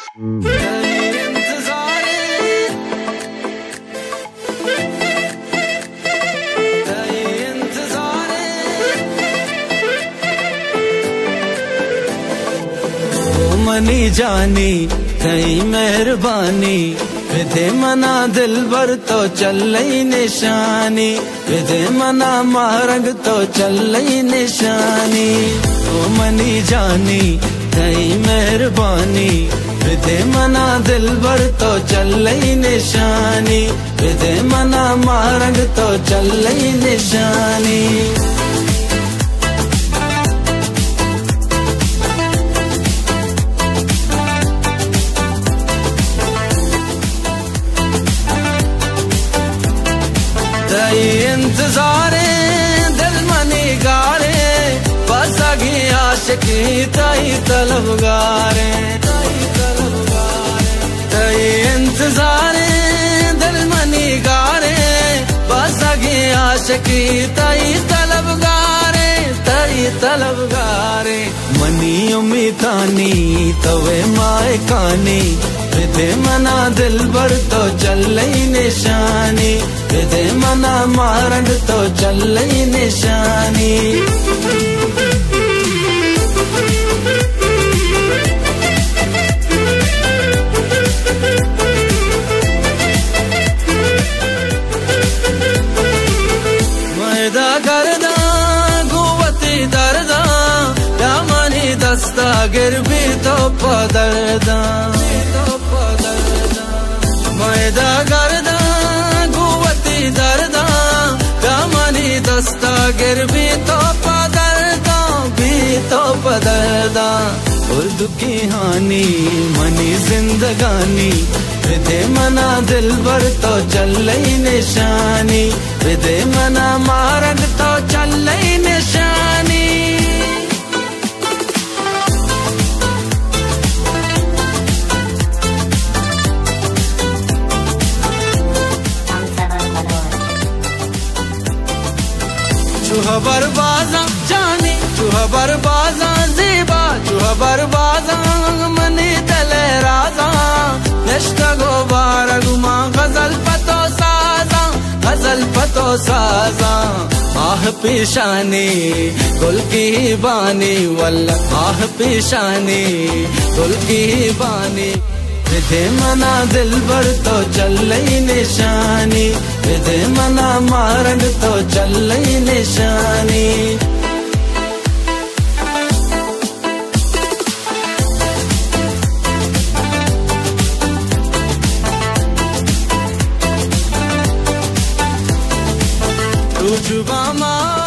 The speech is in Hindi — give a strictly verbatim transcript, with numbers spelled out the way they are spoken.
मनी जानी थई मेहरबानी विधे मना दिल भर तो चलई निशानी विधे मना मारंग तो चलई निशानी। ओ मनी जानी थई मेहरबानी विधे मना दिल भर तो चलई निशानी विधे मना मारंग तो चलई निशानी। तई इंतजारे दिल मनी गारे बस अगी आशिकी तई तलबगारे तई इंतजारे दिल मनी गारे बस अगी आशिकी तई तलबगारे तई तलबगारे। मनी उम्मीदानी तवे माए कानी विधे मना दिल भर तो चलई निशानी विधे मना मारंग तो चलई निशानी। मैदा करदा गुवती दर्दा दामनी दस्ता गिरबी तो पदरदा मैदा करदा गुवती दर्दा दामनी दस्ता गिरबी तो पदरदा भी तो पदरदा। उर्दू की हानी मनी जिंदगानी विधे मना दिल भर तो चलई निशानी विधे मना मारंग तो चलई निशानी। चूहा बरबाजा जानी चूहा बरबाजा ज़ीबा चूहा बरबाजा मनी तले राजा नश्ता गोबार गुमा गजल पतो साजा गजल पतो साजा। आह पेशानी गुल की बानी वल्ला आह पेशानी गुल की बानी विधे मना दिल भर तो चलई निशानी विधे मना मारंग तो चलई निशानी। तू जुबा